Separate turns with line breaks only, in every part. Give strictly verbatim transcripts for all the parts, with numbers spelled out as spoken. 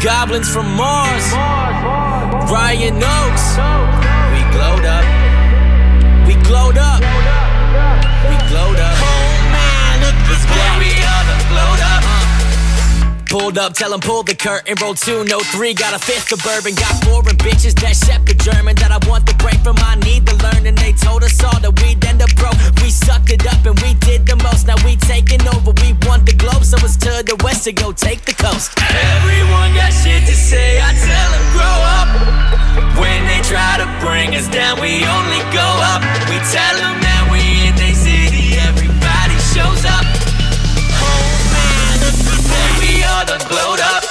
Goblins from Mars, Ryan Oaks. We glowed up. We glowed up. We glowed up. Oh man, look this boy, we all done glowed up. Pulled up, tell 'em pull the curtain. Roll two, no three, got a fifth of bourbon. Got foreign bitches that Shepka German. That I want the break from, I need to learn. And they told us all that we'd end up broke. We sucked it up and we did the most. Now we taking over, we want the globe. So it's to the west to go take the coast. Everyone got shit to say, I tell them grow up. When they try to bring us down, we only go up. We tell them that we in they city, everybody shows up. Oh man, we all done glowed up.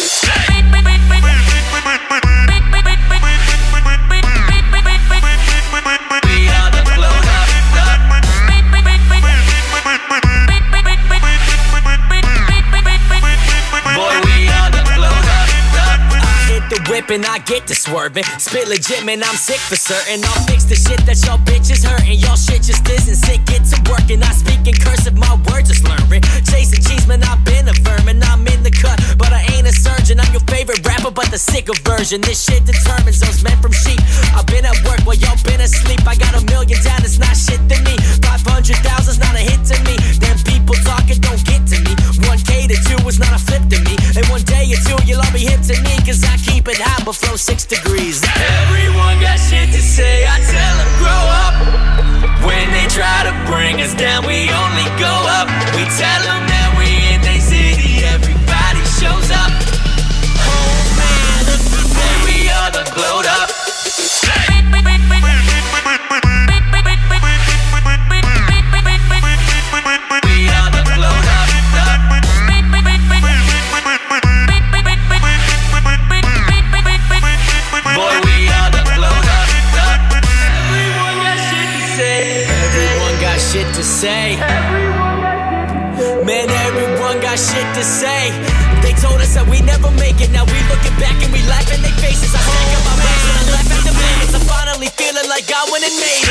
And I get to swerving, spit legit, man, I'm sick for certain. I'll fix the shit that y'all bitches hurting. Y'all shit just isn't sick, get to working. I speak in cursive, my words are slurring. Chasing cheese, man, I've been a vermin. I'm in the cut, but I ain't a surgeon. I'm your favorite rapper, but the sicker version. This shit determines those men from sheep. I've been at work while y'all been asleep. I got a million down, it's not shit to me. five hundred thousand's not a hit to me. Them people talking don't get to me. one K to two is not a flip to me. And one day or two, you'll all be hip to me. Cause I keep it hot, but flow six degrees. Everyone got shit to say, I tell them grow up. When they try to bring us down, we only go up. We tell them that we in they city, everybody shows up. Oh man, we all done glowed up. Shit to say, man, everyone got shit to say. They told us that we never make it. Now we looking back and we laugh in their faces. I stack up my bags when I laugh at the minutes. I'm finally feeling like I went and made it.